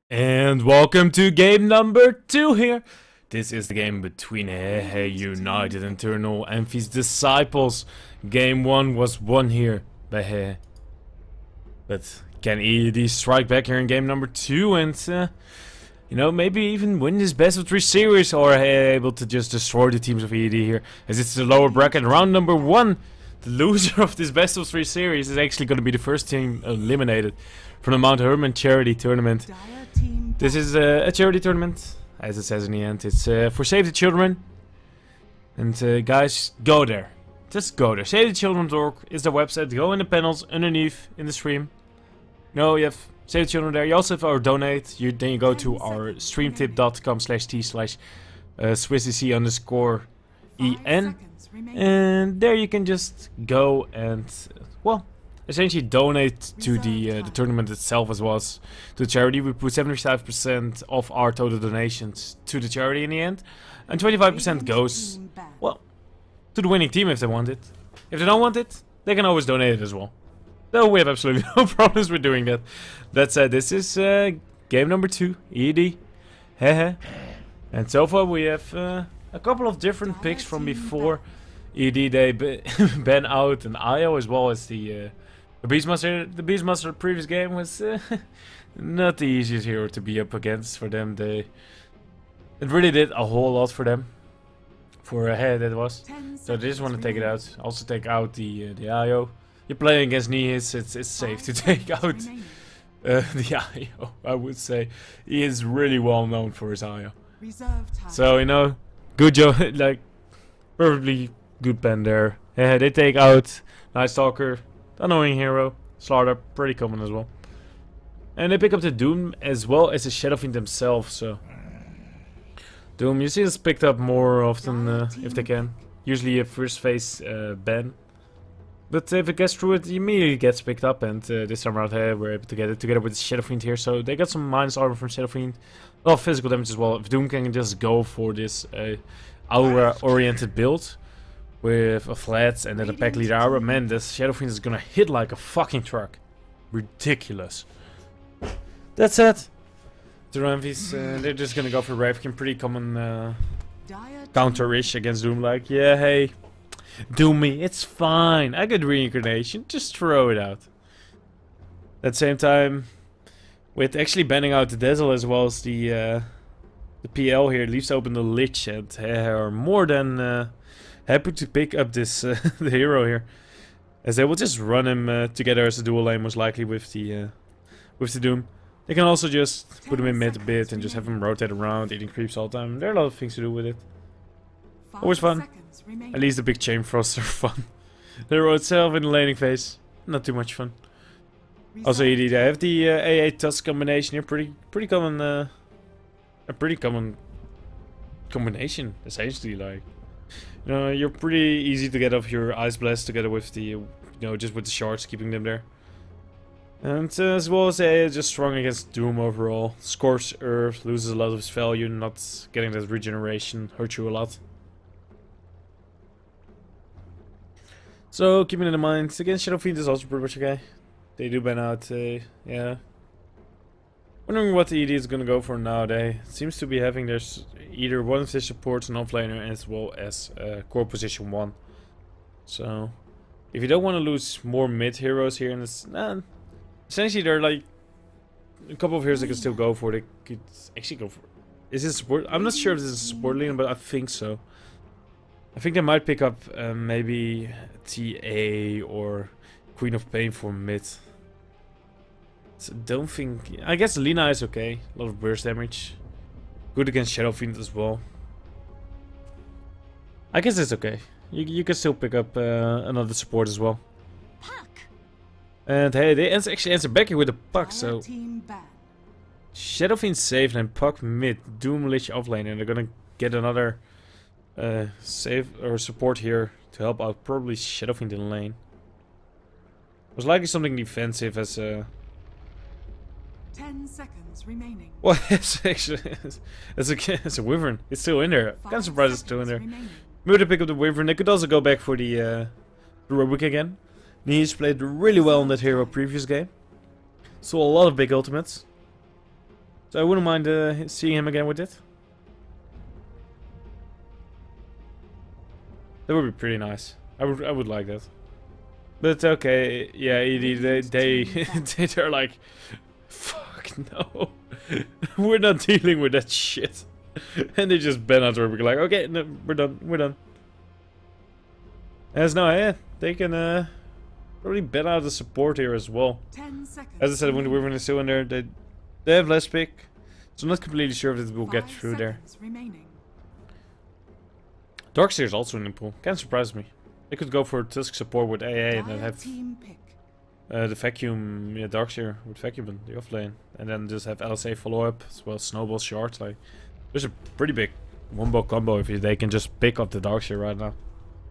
And welcome to game number 2 here. This is the game between Hehe United Eternal Envy's Disciples. Game 1 was won here by Hehe. But can EED strike back here in game number 2 and, maybe even win this best of 3 series, or Hehe able to just destroy the teams of EED here, as it's the lower bracket round number 1. The loser of this best of 3 series is actually going to be the first team eliminated from the Mount Hermon charity tournament. This is a charity tournament, as it says in the end. It's for Save the Children. And guys, go there. Just go there. SaveTheChildren.org is the website. Go in the panels underneath in the stream. You have Save the Children there. You also have our donate. Then you go to our streamtip.com/t/swissec_en. And there you can just go and, well, essentially donate to the tournament itself, as well as to the charity. We put 75% of our total donations to the charity in the end, and 25% goes, well, to the winning team if they want it. If they don't want it, they can always donate it as well. So we have absolutely no problems with doing that. That said, this is game number 2, ED. Hehe. And so far we have a couple of different picks from before. ED, they ban out an Io, as well as the Beastmaster. The Beastmaster previous game was not the easiest hero to be up against for them. It really did a whole lot for them. For a head that was. So they just want to take it out. Also take out the Io. You're playing against Nihis, it's safe to take out the Io, I would say. He is really well known for his Io. So, good job, like, perfectly good pen there. Yeah, they take out Night Stalker, annoying hero. Slaughter, pretty common as well. And they pick up the Doom as well as the Shadowfiend themselves, so. Doom, you see it's picked up more often if they can. Usually a first phase ban. But if it gets through it, it immediately gets picked up, and this time around we're able to get it together with Shadowfiend here. So they got some minus armor from Shadowfiend. A lot of physical damage as well. If Doom can just go for this aura-oriented build with a flat and then a pack leader aura, man, this Shadowfiend is gonna hit like a fucking truck. Ridiculous. That's it. The Envy's, they're just gonna go for Ravekin, pretty common counter-ish against Doom, like, yeah, hey, Doom me, it's fine, I got reincarnation, just throw it out. At the same time, with actually banning out the Dazzle as well as the PL here, it leaves open the Lich, and are more than happy to pick up this the hero here, as they will just run him together as a dual lane, most likely with the Doom. They can also just put him in mid a bit and just have him rotate around, eating creeps all the time. There are a lot of things to do with it. Always fun. At least the big chain frosts are fun. The hero itself in the laning phase, not too much fun. Also, ED, they have the A8 Tusk combination here, pretty common, a pretty common combination, essentially. Like, you're pretty easy to get off your Ice Blast together with the, just with the shards, keeping them there. And as well as A8, just strong against Doom overall. Scorch Earth, loses a lot of its value, not getting that regeneration hurts you a lot. So, keeping it in mind, against Shadowfiend is also pretty much okay. They do ban out, yeah. Wondering what the ED is gonna go for now. They seems to be having their either one of their supports an offlaner as well as core position 1. So, if you don't want to lose more mid heroes here in this, essentially there are like a couple of heroes they can still go for. They could actually go for. Is this support? I'm not sure if this is a support lane, but I think so. I think they might pick up maybe TA or Queen of Pain for mid. So don't think. I guess Lina is okay. A lot of burst damage. Good against Shadowfiend as well. I guess it's okay. You can still pick up another support as well. And hey, they actually answer back here with a Puck, so Shadowfiend safe and Puck mid, Doom Lich offlane, and they're gonna get another save or support here to help out probably Shadowfiend in lane. Most likely something defensive as a 10 seconds remaining. Well, it's actually it's a Wyvern. It's still in there. Kind of surprised it's still in there. Maybe they pick up the Wyvern. They could also go back for the Heroic again. He's played really well on that hero previous game. Saw a lot of big ultimates. So I wouldn't mind seeing him again with it. That would be pretty nice. I would like that. But okay, yeah, ED, they're like, fuck no, we're not dealing with that shit, and they just ban out Rubik like, okay, no, we're done. As now, yeah, they can probably ban out the support here as well. 10 seconds. As I said, when the Wyvern is still in there, they have less pick, so I'm not completely sure if it will get through there. Remaining. Darkseer is also in the pool. Can't surprise me. They could go for Tusk support with AA and then have Team pick. the vacuum, yeah, Darkseer with vacuum in the off lane, and then just have LSA follow up as well. Snowball short. Like, there's a pretty big wombo combo if they can just pick up the Darkseer right now.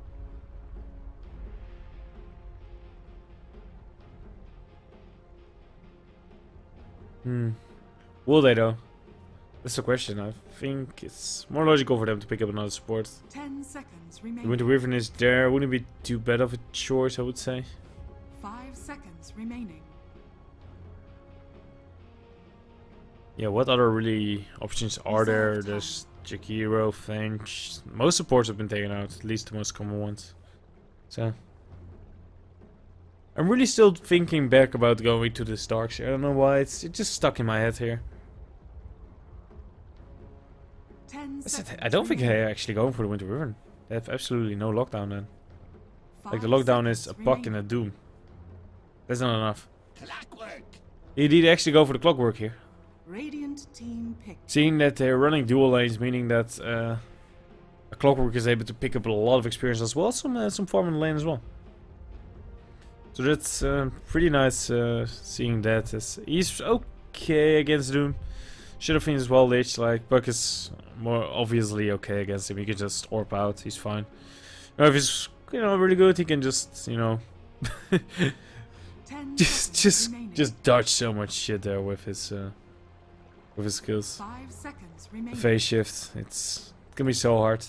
Will they though? That's the question. I think it's more logical for them to pick up another support. 10 seconds remaining. When the Wyvern is there, wouldn't it be too bad of a choice, I would say. 5 seconds remaining. Yeah, what other really options are there? There's Jakiro, Finch. Most supports have been taken out, at least the most common ones. So I'm really still thinking back about going to this Darkseer. I don't know why, it's just stuck in my head here. I don't think they're actually going for the Winter Wyvern. They have absolutely no lockdown then. Like, the lockdown is a puck and a doom. That's not enough. He did actually go for the clockwork here. Radiant team pick. Seeing that they're running dual lanes, meaning that a clockwork is able to pick up a lot of experience as well, some farm in the lane as well. So that's pretty nice seeing that. He's okay against Doom. Shadowfiend is well liched, like Buck is more obviously okay against him. He can just orb out, he's fine. Or if he's really good, he can just just dodge so much shit there with his skills. 5 seconds The remaining. phase shift, it's gonna be so hard.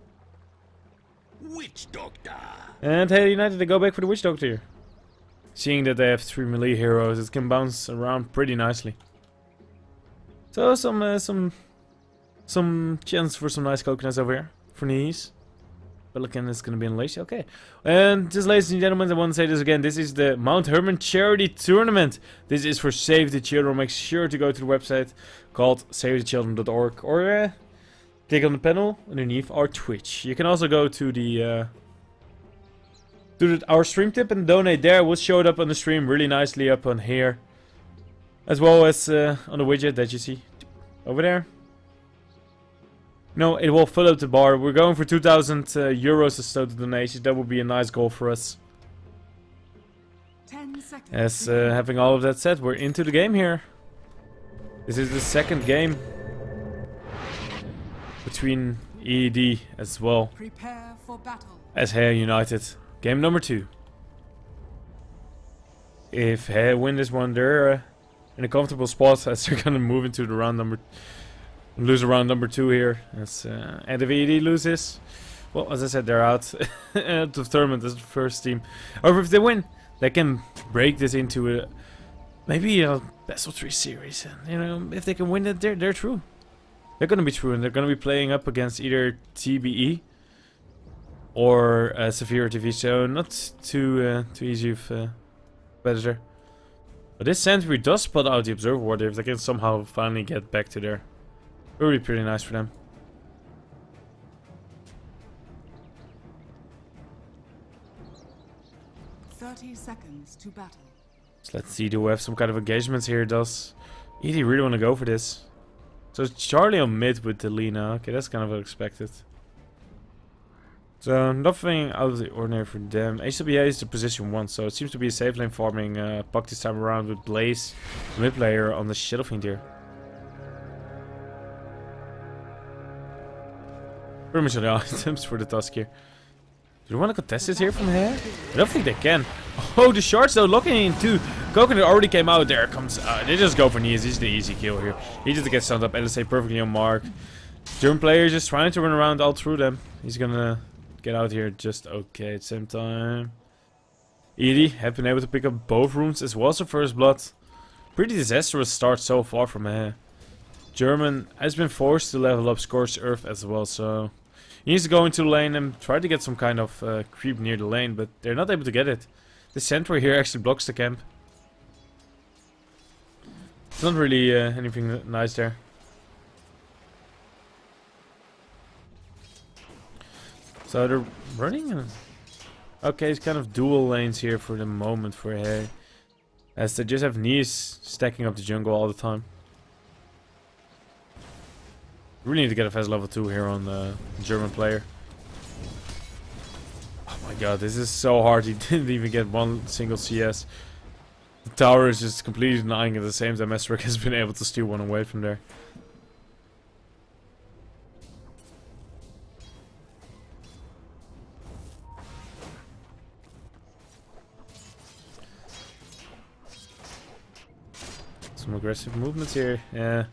Witch Doctor. And Halo United, they go back for the Witch Doctor here. Seeing that they have 3 melee heroes, it can bounce around pretty nicely. So some chance for some nice coconuts over here for knees. Pelican is gonna be unleashed. Okay. And just, ladies and gentlemen, I want to say this again. This is the Mount Hermon Charity Tournament. This is for Save the Children. Make sure to go to the website called savethechildren.org or click on the panel underneath our Twitch. You can also go to our stream tip and donate there. We'll show it up on the stream really nicely up on here. As well as on the widget that you see over there. No, it will fill up the bar. We're going for 2,000 euros as total donations. That would be a nice goal for us. 10 seconds. As having all of that said, we're into the game here. This is the second game between EED as well Prepare for battle. as Halo United. Game number 2. If Halo win this one, they're in a comfortable spot as they're gonna move into the lose round number 2 here. And if EED loses, well, as I said, they're out of the tournament as the first team. Or if they win, they can break this into maybe a best of 3 series. And if they can win it, they're true. They're gonna be true, and they're gonna be playing up against either TBE or Severe TV. So not too easy of competitor. But this Sentry does spot out the Observer Ward if they can somehow finally get back to there. It would be pretty nice for them. "30 seconds to battle." So let's see, do we have some kind of engagements here? Does ED really want to go for this? So it's Charlie on mid with the Lina. Okay, that's kind of unexpected. So nothing out of the ordinary for them. HWA is the position 1, so it seems to be a safe lane farming puck this time around with Blaze, the mid player, on the Shadowfiend here. Pretty much all the items for the Tusk here. Do they want to contest this here from here? I don't think they can. Oh, the shards though, looking into Coconut already came out. There comes. They just go for knees. This is the easy kill here. He just gets stunned up. LSA perfectly on mark. German player just trying to run around all through them. He's gonna get out here just okay at the same time. Edie have been able to pick up both rooms as well as the first blood. Pretty disastrous start so far from here. German has been forced to level up Scorched Earth as well, so he needs to go into the lane and try to get some kind of creep near the lane, but they're not able to get it. The sentry here actually blocks the camp. It's not really anything nice there. So they're running. Okay, it's kind of dual lanes here for the moment for Hay, as they just have knees stacking up the jungle all the time. Really need to get a fast level 2 here on the German player. Oh my god, this is so hard. He didn't even get one single CS. The tower is just completely denying at the same time Mesrick has been able to steal one away from there. Some aggressive movements here. Yeah.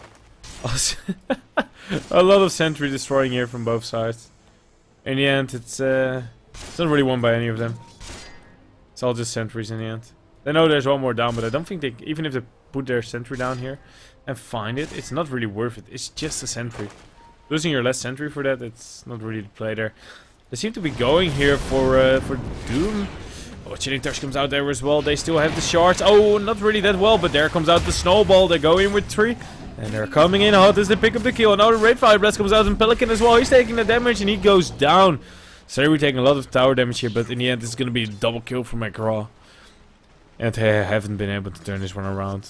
A lot of sentry destroying here from both sides. In the end, it's not really won by any of them. It's all just sentries in the end. I know there's one more down, but I don't think they, even if they put their sentry down here and find it, it's not really worth it. It's just a sentry. Losing your last sentry for that, it's not really the play there. They seem to be going here for Doom. Oh, Chilling Touch comes out there as well. They still have the shards. Oh, not really that well, but there comes out the snowball. They go in with 3. And they're coming in hot as they pick up the kill. Now the Raid Fire Blast comes out and Pelican as well. He's taking the damage and he goes down. So we're taking a lot of tower damage here, but in the end it's going to be a double kill for McGraw. And they haven't been able to turn this one around.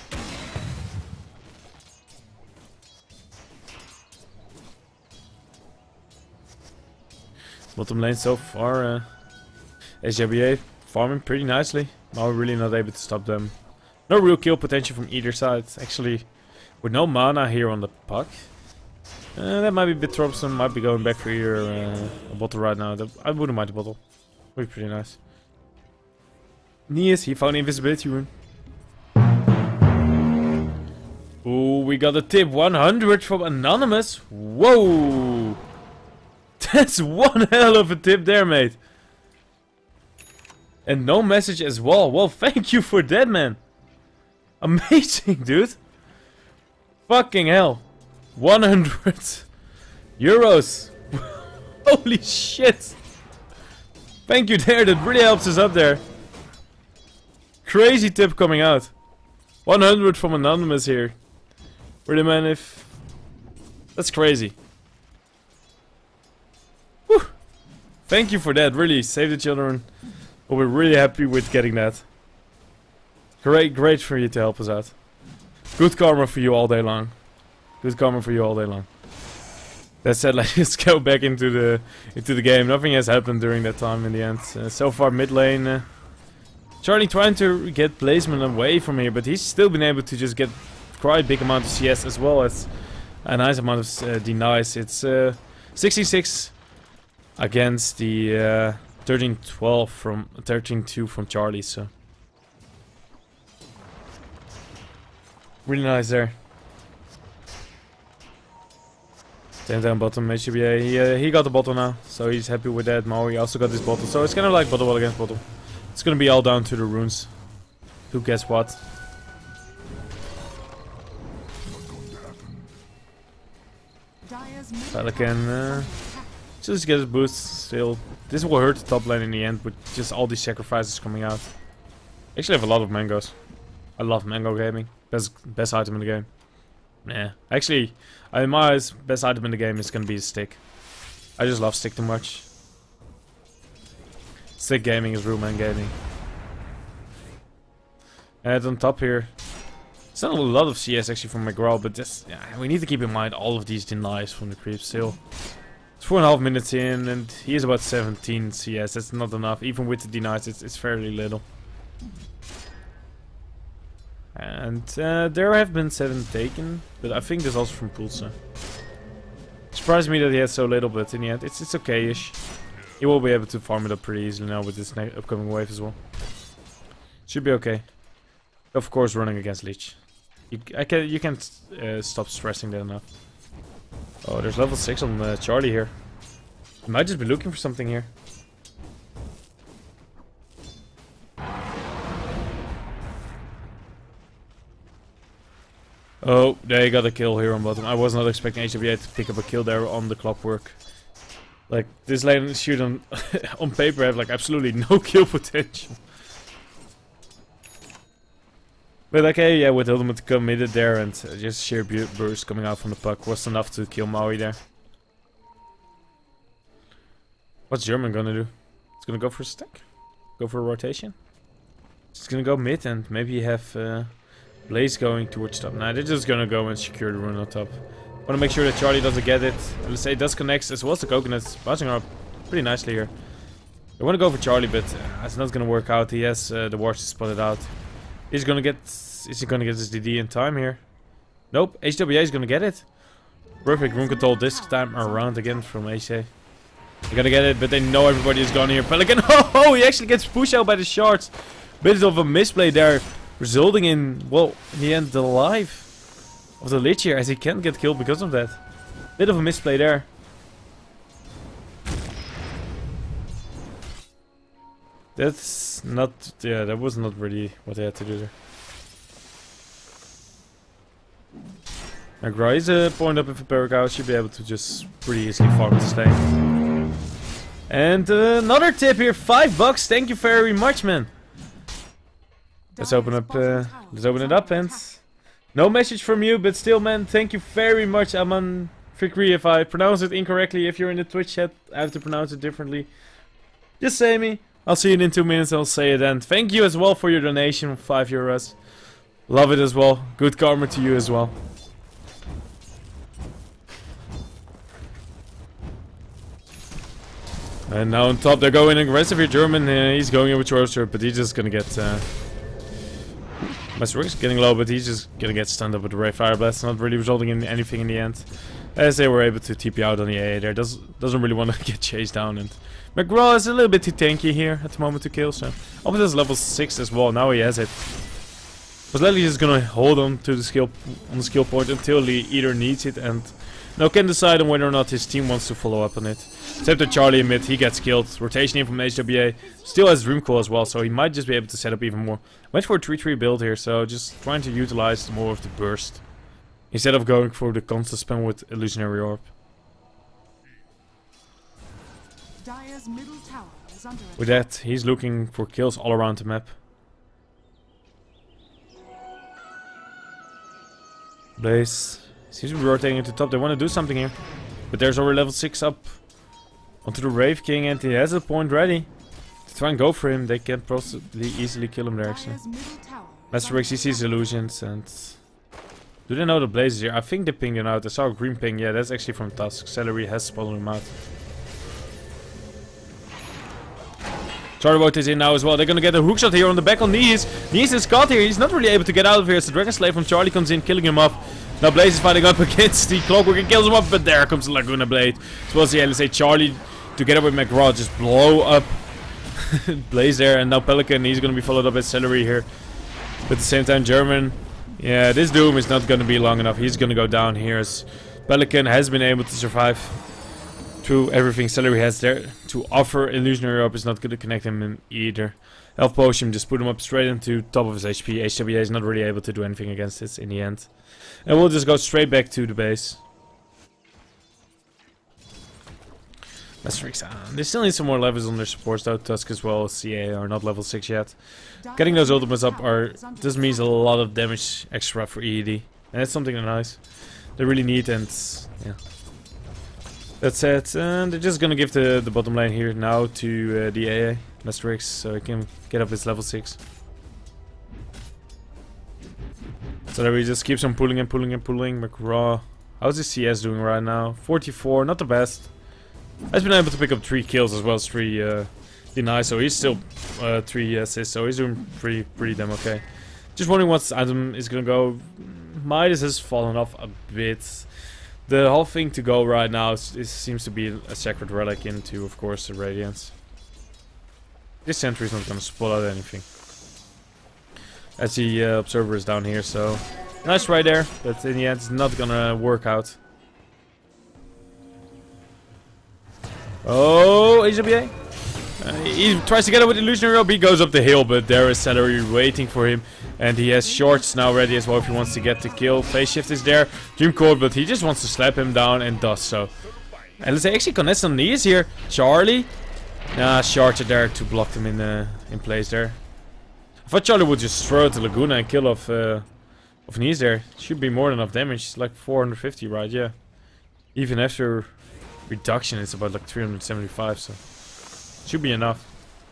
Bottom lane so far, SJBA farming pretty nicely. Now we're really not able to stop them. No real kill potential from either side. Actually, with no mana here on the puck. That might be a bit troublesome. Might be going back for either a bottle right now. I wouldn't mind the bottle. Would be pretty nice. Nias, he found the invisibility rune. Ooh, we got a tip 100 from Anonymous. Whoa! That's one hell of a tip there, mate. And no message as well. Well, thank you for that, man. Amazing, dude. Fucking hell. 100 euros. Holy shit. Thank you there. That really helps us up there. Crazy tip coming out. 100 from Anonymous here. Really, man, if... That's crazy. Whew. Thank you for that. Really, save the children. But we're really happy with getting that. Great for you to help us out. Good karma for you all day long. Good karma for you all day long. That said, let's go back into the game. Nothing has happened during that time in the end. So far mid lane, Charlie trying to get placement away from here, but he's still been able to just get quite a big amount of CS as well as a nice amount of denies. It's 66 against the 13-12 from 13-2 from Charlie. So really nice there. Stand down bottom, HBA. He got the bottle now, so he's happy with that. Maui also got this bottle, so it's kind of like bottle against bottle. It's gonna be all down to the runes. Who guess what? Pelican just get his boost still. This will hurt the top lane in the end with just all these sacrifices coming out. Actually have a lot of mangoes. I love mango gaming. Best item in the game. Yeah. Actually, in my eyes, best item in the game is gonna be a stick. I just love stick too much. Stick gaming is real man gaming. And on top here, it's not a lot of CS actually from McGraw, but just, yeah, we need to keep in mind all of these denies from the creep still. It's 4.5 minutes in, and he is about 17 CS. That's not enough. Even with the denies, it's fairly little. And there have been 7 taken, but I think there's also from Pulsa. Surprised me that he had so little, but in the end, it's okay-ish. He will be able to farm it up pretty easily now with this upcoming wave as well. Should be okay. Of course, running against Leech. You can't stop stressing that enough. Oh, there's level 6 on Charlie here. He might just be looking for something here. Oh, they got a kill here on bottom. I was not expecting HWA to pick up a kill there on the clockwork. Like, this lane should on, on paper have like absolutely no kill potential. But okay, yeah, with ultimate committed there and just sheer burst coming out from the puck was enough to kill Maui there. What's German gonna do? It's gonna go for a stack? Go for a rotation? It's gonna go mid and maybe have Blaze going towards top. Nah, they're just gonna go and secure the rune on top. Wanna make sure that Charlie doesn't get it. Let's say it does connect as well as the coconuts. Bouncing up pretty nicely here. I wanna go for Charlie, but it's not gonna work out. He has the wards spotted out. He's gonna get... Is he gonna get his DD in time here? Nope, HWA is gonna get it. Perfect rune control this time around again from HA. They're gonna get it, but they know everybody is gone here. Pelican, oh, he actually gets pushed out by the shards. Bit of a misplay there, resulting in, well, in the end, the life of the Lich here, as he can't get killed because of that. Bit of a misplay there. That's not, yeah, that was not really what they had to do there. Now, is a point up with a Paragout, should be able to just pretty easily farm the stake. And another tip here, $5. Thank you very much, man. Let's open up. Let's open it up, and no message from you, but still, man, thank you very much, Aman Fikri. If I pronounce it incorrectly, if you're in the Twitch chat, I have to pronounce it differently. Just say me. I'll see you in 2 minutes. I'll say it, and thank you as well for your donation of €5. Love it as well. Good karma to you as well. And now on top, they're going aggressive here. German, he's going in with Roaster, but he's just gonna get. Masterworks getting low, but he's just gonna get stunned up with the Ray Fire Blast. Not really resulting in anything in the end. As they were able to TP out on the AA there. Doesn't really want to get chased down. And McGraw is a little bit too tanky here at the moment to kill. So Opus is level 6 as well. Now he has it. But Leslie is gonna hold on to the skill point until he either needs it and now can decide on whether or not his team wants to follow up on it. Except that Charlie in mid, he gets killed. Rotation in from HWA. Still has Dreamcoil as well, so he might just be able to set up even more. Went for a 3-3 build here, so just trying to utilize more of the burst. Instead of going for the constant spam with Illusionary Orb. Dire's middle tower is under attack. With that, he's looking for kills all around the map. Blaze seems to be rotating into top. They want to do something here. But there's already level 6 up onto the Wraith King, and he has a point ready to try and go for him. They can possibly easily kill him there actually. Master Rex, he sees illusions, and do they know the Blaze is here? I think they pinged him out. I saw a green ping. Yeah, that's actually from Tusk. Celery has spotted him out. Charboat is in now as well. They're gonna get a hookshot here on the back on Nies. Nies is caught here. He's not really able to get out of here. So Dragon Slave from Charlie comes in, killing him off. Now Blaze is fighting up against the Clockwork and kills him up, but there comes the Laguna Blade. As well as the LSA Charlie together with McGraw just blow up Blaze there, and now Pelican, he's gonna be followed up by Celery here. But at the same time, German, yeah, this Doom is not gonna be long enough. He's gonna go down here as Pelican has been able to survive through everything Celery has there to offer. Illusionary Orb is not gonna connect him in either. Health Potion just put him up straight into top of his HP. HWA is not really able to do anything against it in the end. And we'll just go straight back to the base. They still need some more levels on their supports though. Tusk as well as CA are not level 6 yet. Getting those ultimates up just means a lot of damage extra for EED. And that's something nice they really need, and yeah. That's it, and they're just gonna give the bottom lane here now to the AA, Masterix, so he can get up his level 6. So that we just keeps on pulling and pulling and pulling. McGraw, how's his CS doing right now? 44, not the best. Has been able to pick up 3 kills as well as 3 denies, so he's still 3 assists, so he's doing pretty damn okay. Just wondering what item is gonna go. Midas has fallen off a bit. The whole thing to go right now seems to be a Sacred Relic into, of course, the Radiance. This sentry is not gonna spot out anything. As the Observer is down here, so nice right there, but in the end it's not gonna work out. Oh, HWA. He tries to get it with Illusionary Robe. He goes up the hill, but there is Celery waiting for him. And he has shorts now ready as well if he wants to get the kill. Phase Shift is there. Dream Cold, but he just wants to slap him down and does so. And let's say actually connects on knees here. Charlie. Nah, shards are there to block him in place there. I thought Charlie would just throw the Laguna and kill off knees there. Should be more than enough damage. It's like 450, right? Yeah. Even after reduction, it's about like 375, so should be enough.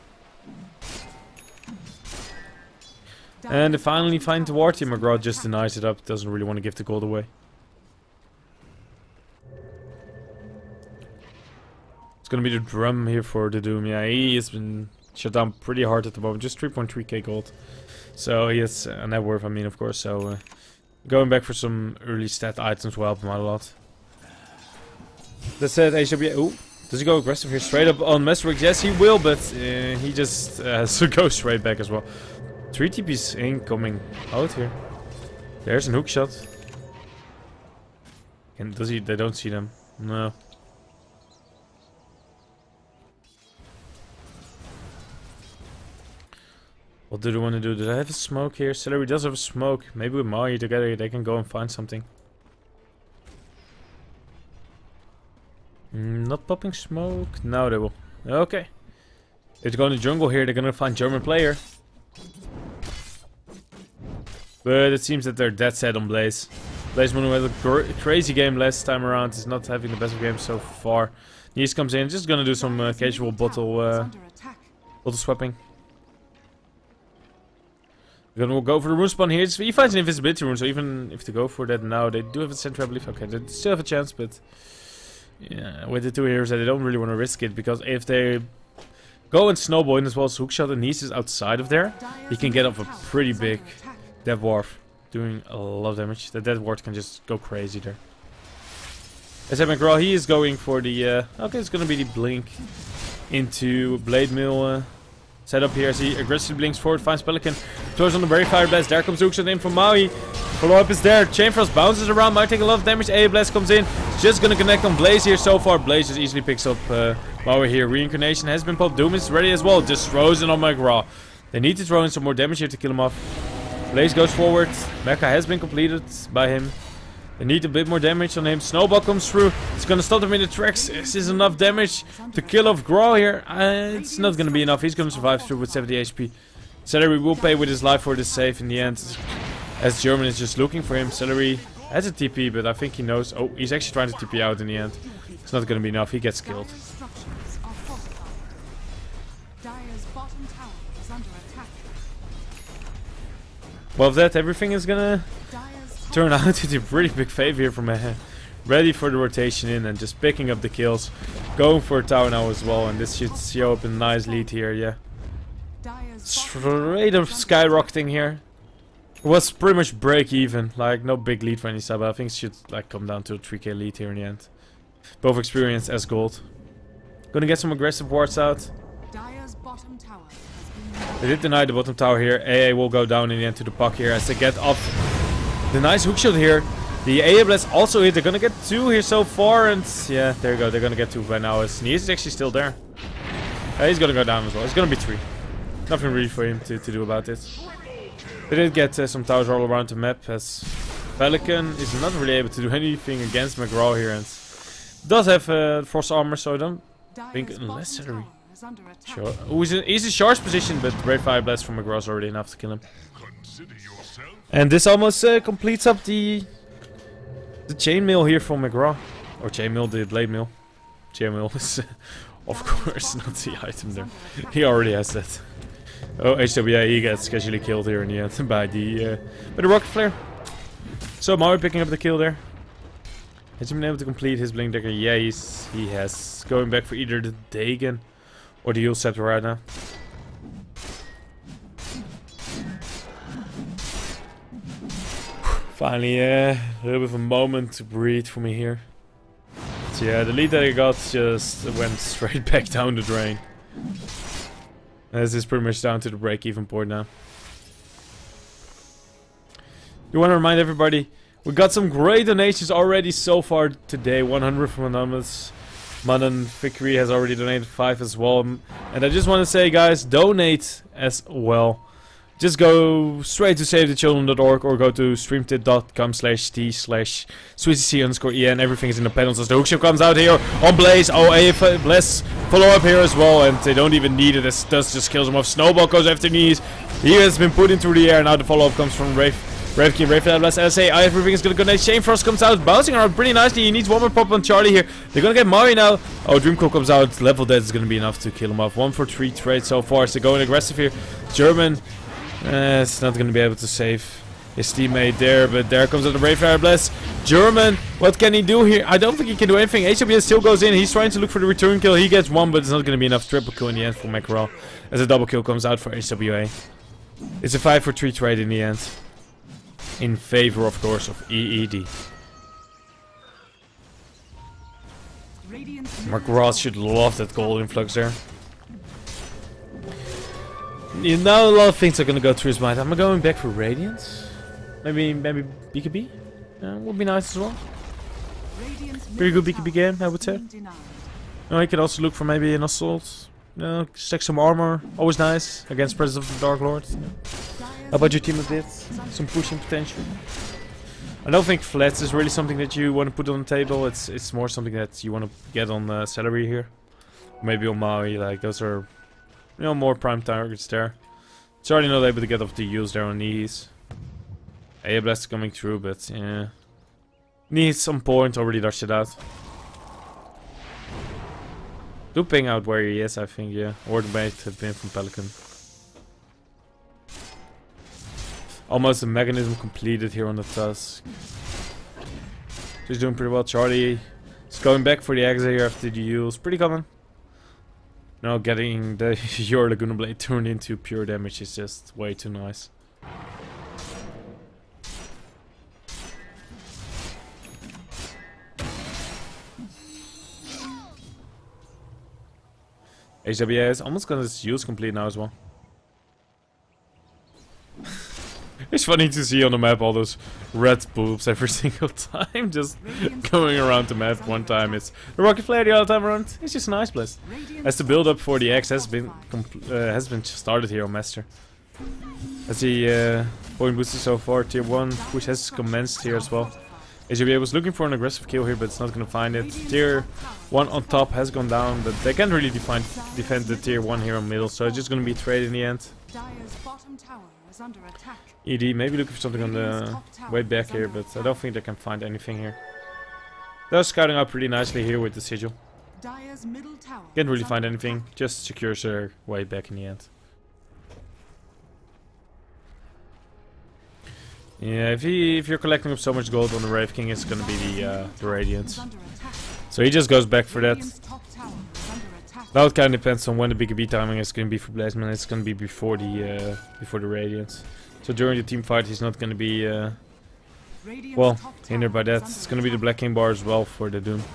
And they finally find the war team. McGraw just denies it up. Doesn't really want to give the gold away. It's gonna be the drum here for the Doom. Yeah, he has been shut down pretty hard at the moment. Just 3.3k gold. So he has a net worth, I mean, of course. So going back for some early stat items will help him out a lot. That said, HWA. Ooh, does he go aggressive here? Straight up on Mesrix? Yes, he will, but he just has to go straight back as well. 3 TPs incoming out here. There's a hook shot. And does he? They don't see them. No. What do they want to do? Do they have a smoke here? Celery does have a smoke. Maybe with Maui together they can go and find something. Not popping smoke. No, they will. Okay. If they go in the jungle here, they're gonna find German player. But it seems that they're dead set on Blaze. Blaze Moon had a crazy game last time around. Is not having the best of games so far. Nice comes in, just gonna do some casual bottle swapping. We'll go for the rune spawn here. He finds an invisibility rune, so even if they go for that now, they do have a sentry, I believe. Okay, they still have a chance, but yeah, with the two heroes, they don't really want to risk it, because if they go and snowball in as well as hookshot and Nice is outside of there, he can get off a pretty big Death Ward, doing a lot of damage. The Death Ward can just go crazy there. As McGraw, he is going for the okay, it's gonna be the blink into Blade Mill setup here. As he aggressively blinks forward, finds Pelican, throws on the very fire blast. There comes hookshot in from Maui. Follow up is there. Chain Frost bounces around, might take a lot of damage. A blast comes in, it's just gonna connect on Blaze here so far. Blaze just easily picks up Maui here. Reincarnation has been popped. Doom is ready as well, just throws it on McGraw. They need to throw in some more damage here to kill him off. Blaze goes forward. Mecha has been completed by him. They need a bit more damage on him. Snowball comes through. It's gonna stop him in the tracks. This is enough damage to kill off Graw here. It's not gonna be enough. He's gonna survive through with 70 HP. Celery will pay with his life for this save in the end, as German is just looking for him. Celery has a TP, but I think he knows. Oh, he's actually trying to TP out in the end. It's not gonna be enough. He gets killed. Well, with that, everything is gonna turn out to be a pretty big favor here from ready for the rotation in and just picking up the kills. Going for a tower now as well, and this should show up a nice lead here, yeah. Straight up skyrocketing here. It was pretty much break even, like no big lead for any side, but I think it should like come down to a 3k lead here in the end. Both experience as gold. Gonna get some aggressive wards out. They did deny the bottom tower here. AA will go down in the end to the puck here as they get off the nice hookshot here. The AA blast also hit. They're gonna get 2 here so far, and yeah, there you go. They're gonna get 2 by now. As Nies is actually still there. He's gonna go down as well. It's gonna be 3. Nothing really for him to do about it. They did get some towers all around the map, as Pelican is not really able to do anything against McGraw here, and does have Frost armor, so I don't think unless Celery. Sure. Oh, he's in charge position, but Great Fire Blast from McGraw is already enough to kill him. And this almost completes up the chainmail here from McGraw. Or chainmail, the blade mill. Chainmail is of course not the item there. He already has that. Oh, HWA, he gets casually killed here in the end by the rocket flare. So Maui picking up the kill there. Has he been able to complete his blink dagger? Yeah, he has. Going back for either the Dagon or the Yule Scepter right now. Finally, a little bit of a moment to breathe for me here. So yeah, the lead that I got just went straight back down the drain. This is pretty much down to the break-even point now. We want to remind everybody, we got some great donations already so far today. 100 from Anonymous, Manan Vickery has already donated 5 as well. And I just want to say, guys, donate as well. Just go straight to savethechildren.org or go to streamtit.com/t/switchc_en. Everything is in the panels as the hookship comes out here on Blaze. Oh, Bless follow up here as well, and they don't even need it as Dust just kills him off. Snowball goes after knees. He has been put into the air. Now the follow up comes from Ravkin, Bless, LSA. Everything is gonna go nice. Shane Frost comes out, bouncing around pretty nicely. He needs one more pop on Charlie here. They're gonna get Mari now. Oh, Dreamcoat comes out. Level dead is gonna be enough to kill him off. 1 for 3 trade so far. So going aggressive here. German. It's not going to be able to save his teammate there, but there comes out the Bravefire Bless. German, what can he do here? I don't think he can do anything. HWS still goes in. He's trying to look for the return kill. He gets 1, but it's not going to be enough. Triple kill in the end for Mackerel as a double kill comes out for HWA. It's a 5 for 3 trade in the end. In favor, of course, of EED. Mark Ross should love that gold influx there. You know, a lot of things are gonna go through his mind. Am I going back for Radiance? Maybe BKB? Would be nice as well. Pretty good BKB game, I would say. No, he could also look for maybe an assault. Stack some armor. Always nice against Presence of the Dark Lord. How about your team a bit? Some pushing potential. I don't think flats is really something that you want to put on the table. It's more something that you want to get on salary here. Maybe on Maui. Like those are, you know, more prime targets there. Charlie not able to get off the use there on knees. Blast coming through, but yeah. Needs some point, already dashed it out. Do ping out where he is, I think, yeah. Or the bait had been from Pelican. Almost the mechanism completed here on the Tusk. He's doing pretty well. Charlie is going back for the exit here after the use. Pretty common. Now getting the your Laguna Blade turned into pure damage is just way too nice. HWA is almost got his use complete now as well. It's funny to see on the map all those red boobs every single time, just going around the map. One time it's the Rocket Flare, the other time around it's just a nice place. As the build up for the X has been started here on Master. As the point boosted so far, tier 1 push has commenced here as well. HWA was looking for an aggressive kill here, but it's not gonna find it. Tier 1 on top has gone down, but they can't really defend the tier 1 here in middle, so it's just gonna be trade in the end. ED maybe looking for something on the way back here, but I don't think they can find anything here. They're scouting out pretty nicely here with the sigil. Can't really find anything, just secures their way back in the end. Yeah, if you're collecting up so much gold on the Wraith King, it's gonna be the Radiance. So he just goes back for that. Now it kind of depends on when the BKB timing is gonna be for Blazeman. It's gonna be before the Radiance. So during the team fight, he's not gonna be well hindered by that. It's gonna be the Black King bar as well for the Doom.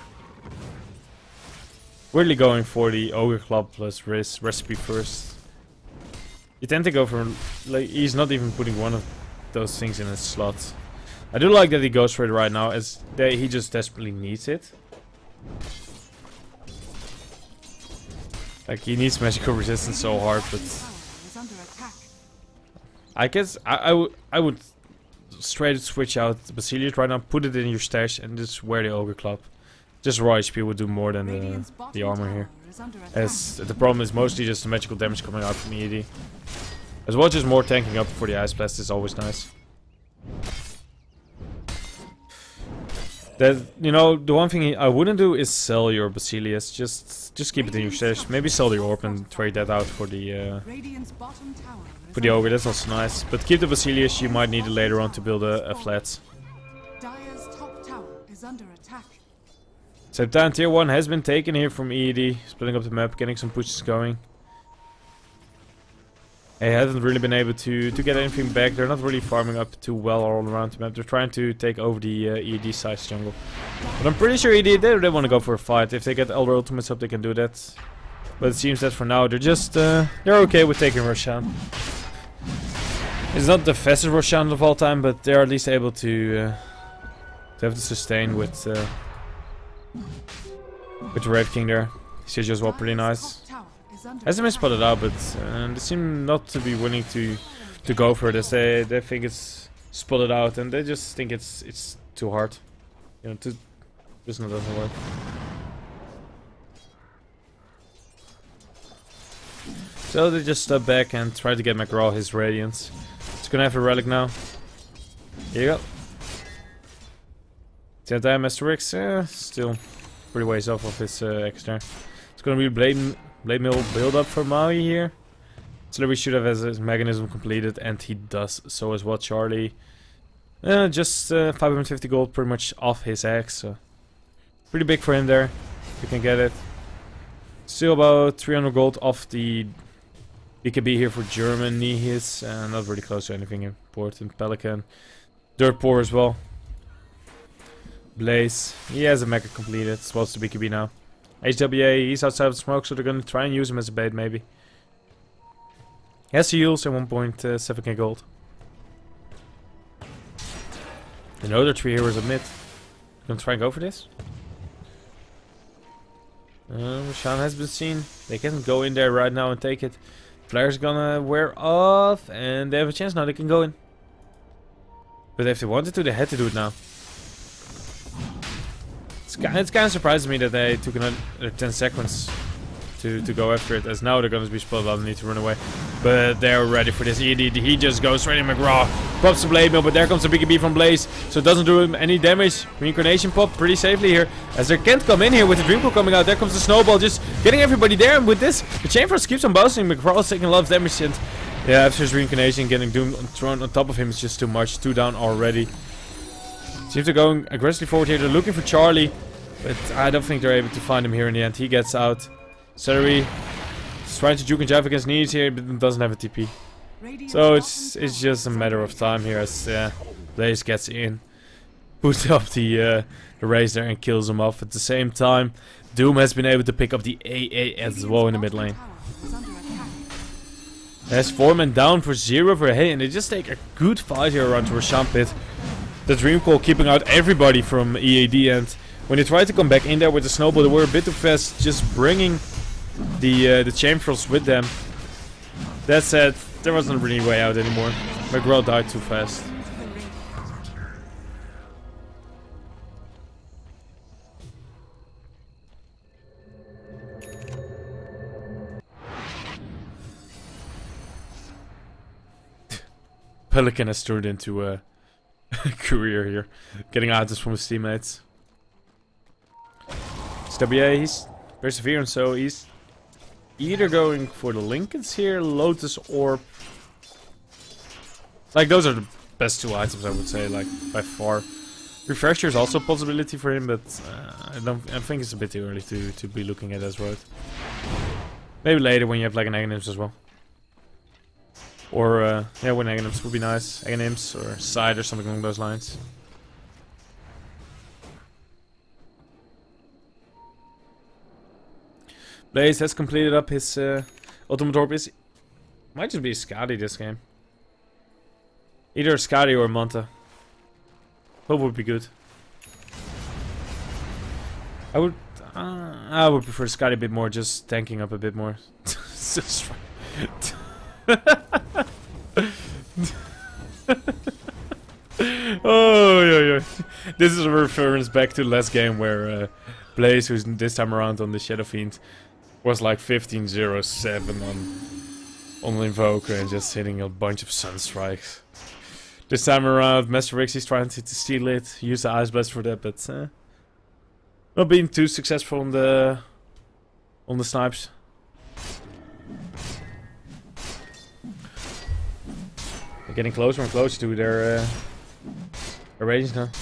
Weirdly going for the Ogre Club plus recipe first. You tend to go for, like, he's not even putting one of those things in his slot. I do like that he goes for it right now, as he just desperately needs it. Like, he needs magical resistance so hard, but I guess I would straight switch out the Basilius right now, put it in your stash, and just wear the Ogre Club. Just raw HP would do more than the armor here. As the problem is mostly just the magical damage coming out from ED. As well, just more tanking up for the Ice Blast is always nice. That, you know, the one thing I wouldn't do is sell your Basilius. Just keep it in your stash. Maybe sell the Orb and trade that out for the Ogre. That's also nice. But keep the Basilius. You might need it later on to build a flat. Septan tier 1 has been taken here from EED. Splitting up the map, getting some pushes going. They haven't really been able to get anything back. They're not really farming up too well all around the map. They're trying to take over the ED size jungle. But I'm pretty sure ED, they want to go for a fight. If they get Elder Ultimates up, they can do that. But it seems that for now, they're just, they're okay with taking Roshan. It's not the fastest Roshan of all time, but they're at least able to have the sustain with With the Wraith King there. Siege as well, pretty nice. Hasn't been spotted out, but they seem not to be willing to go for this. They think it's spotted out, and they just think it's too hard. You know, just not doesn't work. So they just step back and try to get McGraw his Radiance. It's gonna have a relic now. Here you go. Tenta Master Rix, still pretty ways off of his X there. It's gonna be Blade Mill build up for Maui here. So we should have his mechanism completed, and he does so as well. Charlie, just 550 gold pretty much off his X, so pretty big for him there. If you can get it. Still about 300 gold off the BKB here for Germany. He's not really close to anything important. Pelican, Dirt Poor as well. Blaze, he has a mecha completed, as well as the BKB now. HWA, he's outside of the smoke, so they're gonna try and use him as a bait maybe. He has heals and 1.7k gold. Another 3 heroes at mid. Gonna try and go for this. Roshan has been seen. They can go in there right now and take it. Flare's gonna wear off, and they have a chance now. They can go in. But if they wanted to, they had to do it now. It's kind of surprising me that they took another 10 seconds to go after it, as now they're going to be spotted out and need to run away. But they're ready for this. He just goes straight in McGraw. Pops the Blade Mill, but there comes the BKB from Blaze. So it doesn't do him any damage. Reincarnation pop pretty safely here. As they can't come in here with the Dream Coil coming out. There comes the Snowball, just getting everybody there. And with this, the Chain Frost keeps on bouncing. McGraw's taking a lot of damage. And yeah, after his Reincarnation, getting Doom thrown on top of him is just too much. 2 down already. Seems to go aggressively forward here. They're looking for Charlie, but I don't think they're able to find him here in the end. He gets out. Celery is trying to juke and jive against Needs here, but doesn't have a TP. So it's just a matter of time here as Blaze gets in, puts up the raise there and kills him off. At the same time, Doom has been able to pick up the AA as well in the mid lane. There's 4 men down for 0 for a hit, and they just take a good fight here around Roshan Pit. The Dream Coil keeping out everybody from EAD, and when they tried to come back in there with the Snowball, they were a bit too fast, just bringing the Chain Frost with them. That said, there wasn't really a way out anymore. McGraw died too fast. Pelican has turned into a career here, getting items from his teammates. SWA, he's persevering, so he's either going for the Lincolns here, Lotus Orb. Like, those are the best 2 items, I would say, like, by far. Refresher is also a possibility for him, but I think it's a bit too early to be looking at as road. Maybe later when you have like an Aghanims as well. Or yeah, when Aghanims would be nice. Aghanims or Side or something along those lines. Blaze has completed up his Ultimate Orb. Might just be a Skadi this game. Either a Skadi or a Manta. Hope would be good. I would prefer Skadi a bit more, just tanking up a bit more. Oh yeah. This is a reference back to the last game where Blaze, who's this time around on the Shadow Fiend, was like 15-0-7 on Invoker and just hitting a bunch of Sunstrikes. This time around, Master Rixie's trying to steal it, use the Ice Blast for that, but not being too successful on the snipes. They're getting closer and closer to their range now.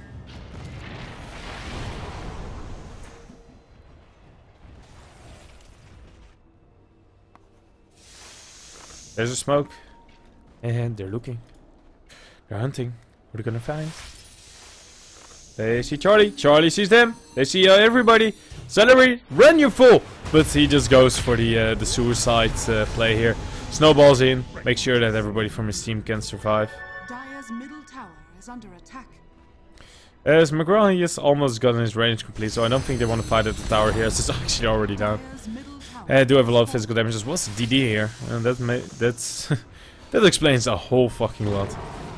There's a smoke, and they're looking. They're hunting. What are they gonna find? They see Charlie. Charlie sees them. They see everybody. Celery, run you fool! But he just goes for the suicide play here. Snowballs in. Make sure that everybody from his team can survive. Dire's middle tower is under attack. As McGraw, he has almost gotten his range complete, so I don't think they want to fight at the tower here, as it's actually already down. Dire's middle tower I do have a lot of physical damage as well as DD here, and that's that explains a whole fucking lot.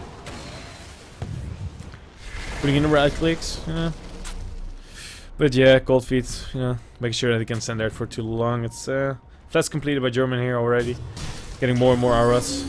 Putting in the right clicks, you know. But yeah, cold feet, you know, making sure that he can stand there for too long. It's flats completed by German here already, getting more and more auras.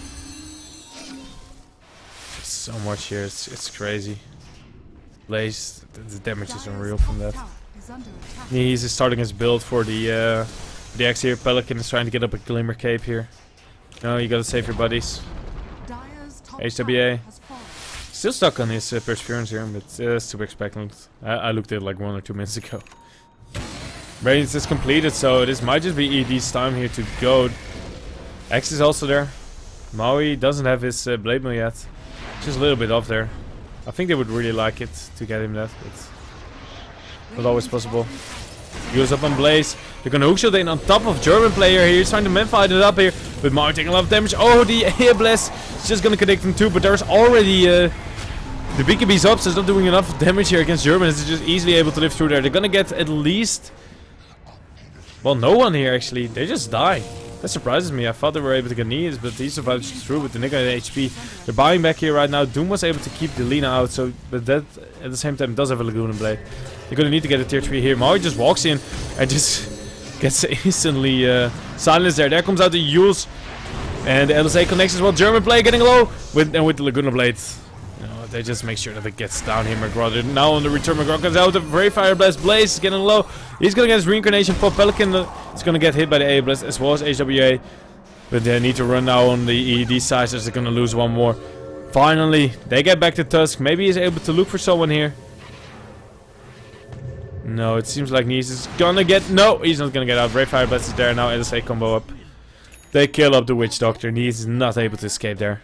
So much here, it's crazy. Blaze, the damage is unreal from that. tower is under attack. He's starting his build for the X here. Pelican is trying to get up a Glimmer Cape here. No, you gotta save your buddies. Dire's top HWA. tower has fallen. Still stuck on his Perseverance here, but it's to be expected. I looked at it like 1 or 2 minutes ago. Radiance is completed, so this might just be ED's time here to go. X is also there. Maui doesn't have his Blade Mill yet. Just a little bit off there. I think they would really like it to get him that, but not always possible. Goes up on Blaze. They're gonna hookshot in on top of German player here. He's trying to fight it up here, but Maui taking a lot of damage. Oh, the Air Blast is just gonna connect him too, but there's already the BKB's up, so it's not doing enough damage here against German. It's just easily able to live through there. They're gonna get at least, well, no one here actually. They just die. That surprises me. I thought they were able to get Neas, but he survived through with the Nigga and HP. They're buying back here right now. Doom was able to keep the Lina out, so but that at the same time does have a Laguna Blade. They're gonna need to get a tier 3 here. Maui just walks in and just gets instantly silenced there. There comes out the Yules. And the LSA connects as well. German player getting low with the Laguna Blade. You know, they just make sure that it gets down here. McGraw now on the return. McGraw comes out with a very Fire Blast. Blaze is getting low. He's gonna get his reincarnation for Pelican. He's gonna get hit by the A Blast as well as HWA. But they need to run now on the ED side, so they're gonna lose one more. Finally, they get back to Tusk. Maybe he's able to look for someone here. No, it seems like Nice is gonna get... No, he's not gonna get out. Brave Fire Blast is there now. LSA combo up. They kill up the Witch Doctor. Nice is not able to escape there.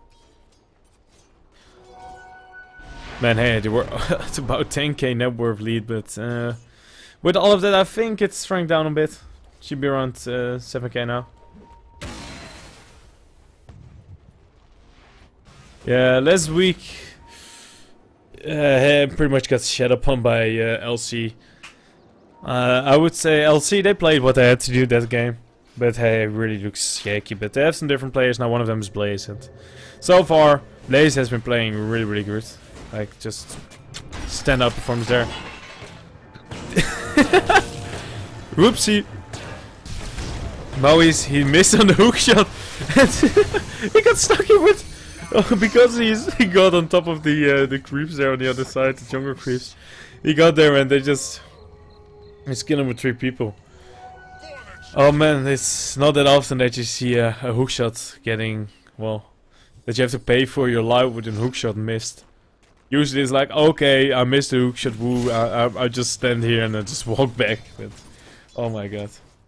Man, hey, they were it's about 10k net worth lead, but with all of that, I think it's shrank down a bit. Should be around 7k now. Yeah, last week pretty much got shed upon by LC. I would say LC, they played what they had to do that game. But hey, it really looks shaky. But they have some different players now. One of them is Blaze. And so far, Blaze has been playing really, really good. Like, just stand-up performance there. Whoopsie. Maui's, he missed on the hook shot. And he got stuck here with... Oh, because he got on top of the creeps there on the other side, the jungle creeps. He got there and they just... He's killing with 3 people. Oh man, it's not that often that you see a hookshot getting, well, that you have to pay for your life with a hookshot missed. Usually it's like, okay, I missed the hookshot, woo, I just stand here and I just walk back. But, oh my god.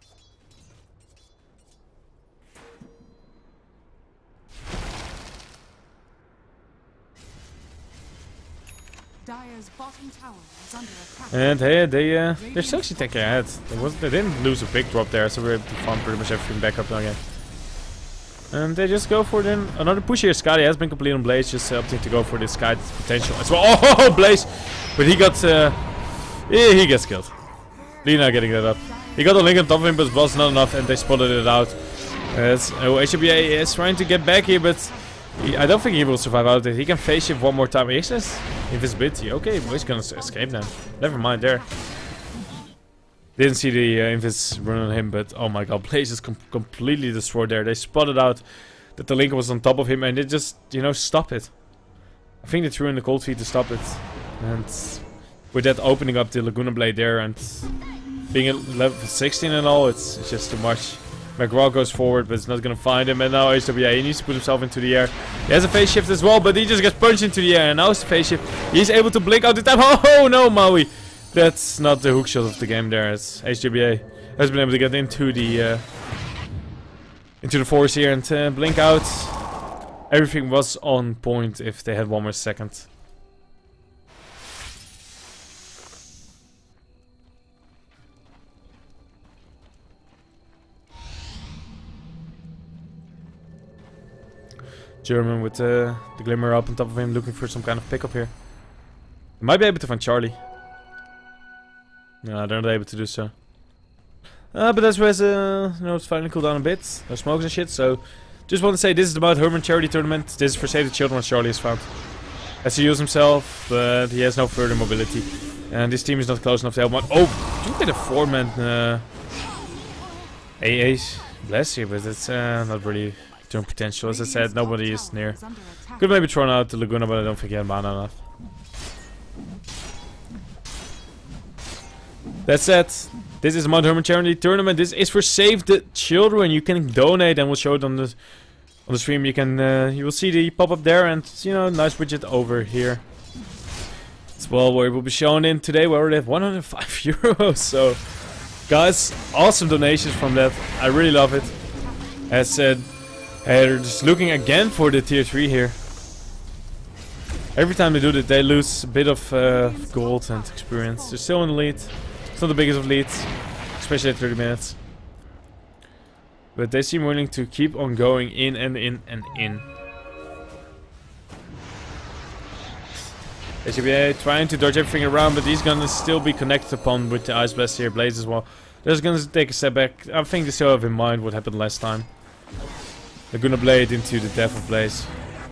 Dire's bottom tower is under attack. And hey, they're still actually taking ahead. They didn't lose a big drop there, so we're able to farm pretty much everything back up again. And they just go for then another push here. Skadi has been completed on Blaze, just opting to go for this Sky potential as well. Oh, Blaze! But he got, yeah, he gets killed. Lina getting that up. He got a link on top of him, but it was not enough, and they spotted it out. HBA is trying to get back here, but I don't think he will survive out of it. He can face shift one more time. He says invisibility. Okay, but he's gonna escape then. Never mind there. Didn't see the invis run on him, but oh my god, Blaze is completely destroyed there. They spotted out that the Linker was on top of him and they just, you know, stop it. I think they threw in the cold feet to stop it. And with that opening up the Laguna Blade there and being at level 16 and all, it's just too much. McGraw goes forward, but it's not gonna find him, and now HWA, he needs to put himself into the air. He has a phase shift as well, but he just gets punched into the air, and now it's the phase shift. He's able to blink out the time. Oh no, Maui! That's not the hookshot of the game there. It's HWA has been able to get into the forest here and blink out. Everything was on point if they had one more second. German with the Glimmer up on top of him, looking for some kind of pickup here. Might be able to find Charlie. No, they're not able to do so. But that's where it's finally cooled down a bit. No smokes and shit, so... Just want to say, this is the Mount Herman charity tournament. This is for Save the Children once Charlie is found. Has to use himself, but he has no further mobility. And this team is not close enough to help him. Oh! Do get a 4-man AA's. Bless you, but it's not really turn potential. As I said, nobody is near. Could maybe thrown out the Laguna, but I don't think he had mana enough. That said, this is the Mount Herman charity tournament. This is for Save the Children. You can donate, and we'll show it on the stream. You can you will see the pop up there, and you know, nice widget over here as well, where it will be shown in today. We already have 105 euros. So, guys, awesome donations from that. I really love it. As said, they're just looking again for the tier 3 here. Every time they do that, they lose a bit of gold and experience. They're still in the lead. It's not the biggest of leads, especially at 30 minutes. But they seem willing to keep on going in and in and in. SCBA trying to dodge everything around, but he's gonna still be connected upon with the Ice Blast here. Blaze as well. They're just gonna take a step back. I think they still have in mind what happened last time. They're gonna blade into the death of Blaze.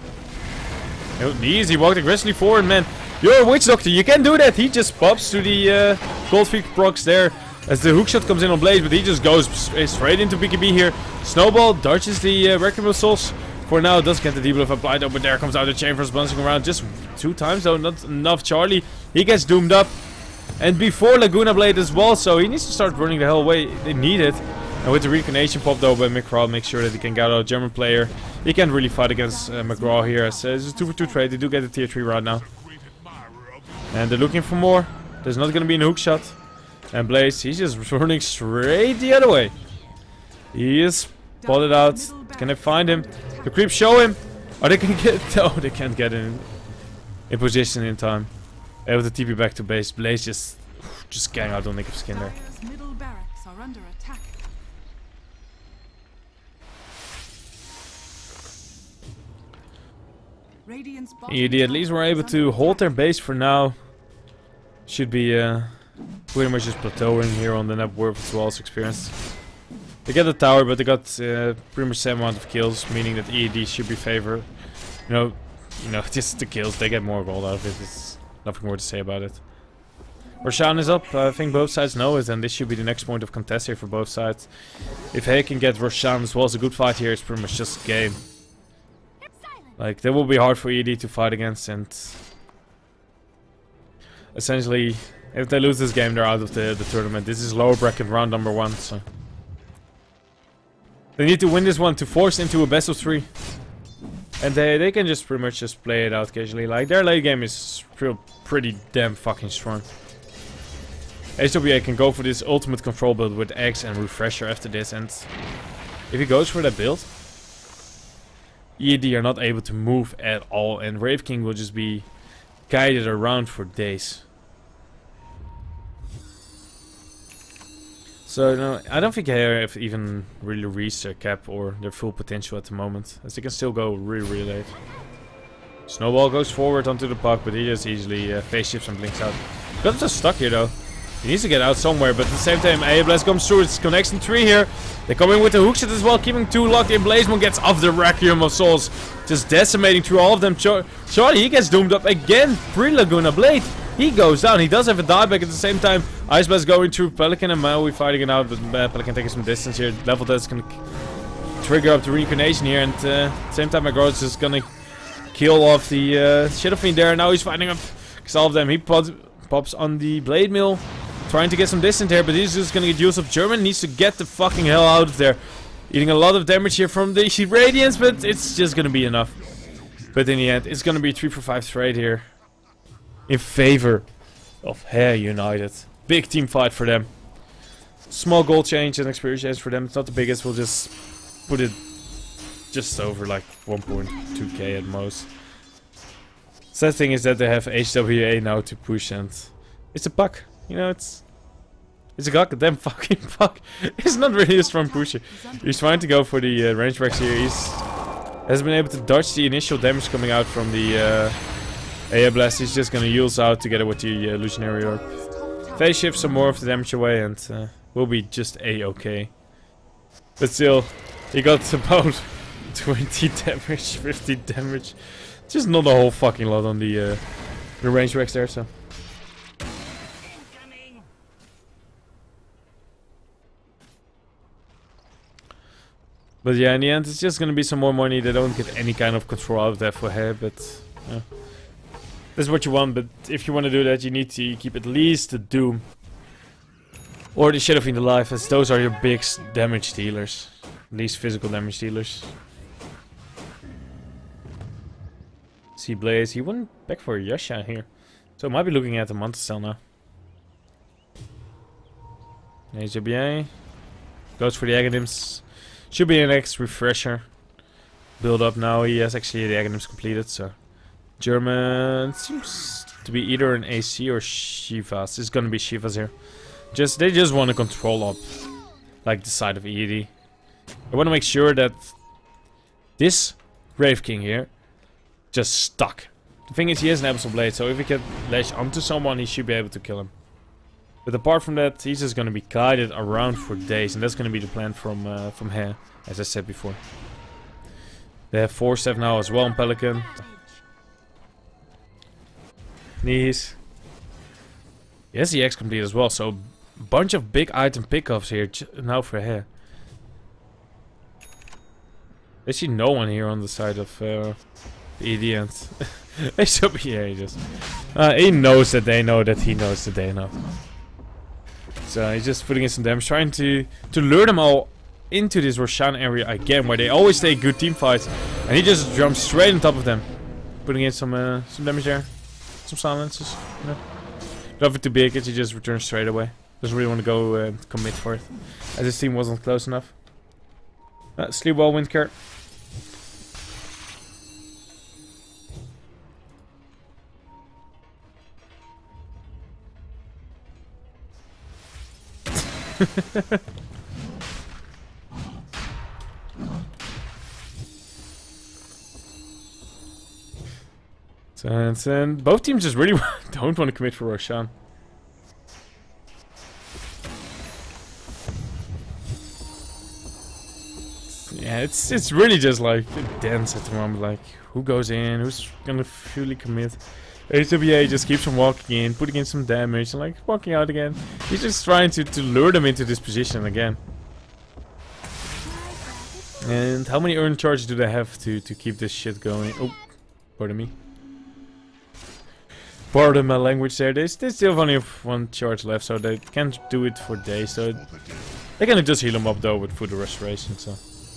Easy, walked aggressively forward, man. You're a Witch Doctor, you can do that. He just pops to the Gold Freak procs there as the hookshot comes in on Blaze, but he just goes straight into BKB here. Snowball dodges the Requiem of Souls. For now, does get the debuff applied though, but there comes out the Chambers bouncing around just 2 times though, not enough. Charlie, he gets doomed up. And before Laguna Blade as well, so he needs to start running the hell away. They need it. And with the reincarnation pop though by McGraw, make sure that he can get out a German player. He can't really fight against McGraw here. So it's a 2-for-2 trade. They do get a tier 3 right now. And they're looking for more. There's not gonna be a hook shot. And Blaze, he's just running straight the other way. He is spotted out. Can they find him? The creeps show him. Oh, they can get. No, they can't get in position in time. Able to TP back to base. Blaze just gang out on Nick of Skin there. Middle barracks are under attack. ED at least were able to hold their base for now. Should be pretty much just plateauing here on the net worth as well as experience. They get the tower, but they got pretty much the same amount of kills, meaning that ED should be favored. You know, just the kills. They get more gold out of it. There's nothing more to say about it. Roshan is up. I think both sides know it, and this should be the next point of contest here for both sides. If Hay can get Roshan as well as a good fight here, it's pretty much just game. Like, that will be hard for ED to fight against, and essentially, if they lose this game, they're out of the tournament. This is lower bracket round number 1, so they need to win this one to force into a best of 3. And they can just pretty much just play it out casually. Like, their late game is pretty damn fucking strong. HWA can go for this ultimate control build with X and Refresher after this, and if he goes for that build, ED are not able to move at all, and Wraith King will just be guided around for days. So no, I don't think they have even really reached their cap or their full potential at the moment, as they can still go really late. Snowball goes forward onto the puck, but he just easily face shifts and blinks out. Got just stuck here though. He needs to get out somewhere, but at the same time, Blast comes through. It's connection 3 here. They come in with the hookshot as well, keeping 2 locked in. Blazemon gets off the Requiem of Souls, just decimating through all of them. Charlie, he gets doomed up again. Pre-Laguna Blade, he goes down. He does have a dieback at the same time. Ice Blast going through Pelican and Maui fighting it out, but Pelican taking some distance here. Level that's gonna trigger up the reincarnation here, and at the same time, McGraw is just gonna kill off the Shadow Fiend there. Now he's fighting up all of them. He pops on the Blade Mill, trying to get some distance here, but he's just gonna get used up. German needs to get the fucking hell out of there. Eating a lot of damage here from the Radiance, but it's just gonna be enough. But in the end, it's gonna be 3 for 5 straight here in favor of Hair United. Big team fight for them. Small goal change and experience change for them. It's not the biggest. We'll just put it just over like 1.2k at most. Sad thing is that they have HWA now to push, and it's a puck. You know, it's a goddamn fucking puck. It's not really a strong pusher. He's trying to go for the range breaks here. He's has been able to dodge the initial damage coming out from the Yeah, Blast is just gonna use out together with the Illusionary Orb. Phase shift some more of the damage away and we'll be just A-okay. But still, he got about 20 damage, 50 damage. Just not a whole fucking lot on the range Rex there, so. But yeah, in the end, it's just gonna be some more money. They don't get any kind of control out of that for her, but yeah. That's what you want, but if you want to do that, you need to keep at least the Doom. Or the Shadow Fiend alive, as those are your big damage dealers. At least physical damage dealers. See Blaze, he went back for Yasha here. So I might be looking at the Manta Cell now. AJBA. Goes for the Aghanims. Should be an next refresher. Build up now, he has actually the Aghanims completed, so. German seems to be either an AC or Shivas. It's gonna be Shivas here. They just want to control up, like the side of ED. I want to make sure that this Grave King here just stuck. The thing is, he has an Abyssal Blade, so if he can lash onto someone, he should be able to kill him. But apart from that, he's just gonna be guided around for days, and that's gonna be the plan from here, as I said before. They have 4 staff now as well on Pelican. Knees. Yes, the X complete as well, so a bunch of big item pickups here now for hair. I see no one here on the side of the ED and they should be here just. He knows that they know that he knows that they know. So he's just putting in some damage, trying to lure them all into this Roshan area again, where they always take good team fights, and he just jumps straight on top of them, putting in some damage there. Some silences, you know. Nothing too big, he just returns straight away. Doesn't really want to go commit for it, as his team wasn't close enough. Sleep well, Windcare. And both teams just really don't want to commit for Roshan. Yeah, it's really just like dense at the moment. Like, who goes in, who's gonna fully commit? HWA just keeps on walking in, putting in some damage, and like walking out again. He's just trying to lure them into this position again. And how many earn charges do they have to keep this shit going? Oh, pardon me. Pardon my language there. They still only have 1 charge left, so they can't do it for days. So they can just heal them up though with Food of Restoration. So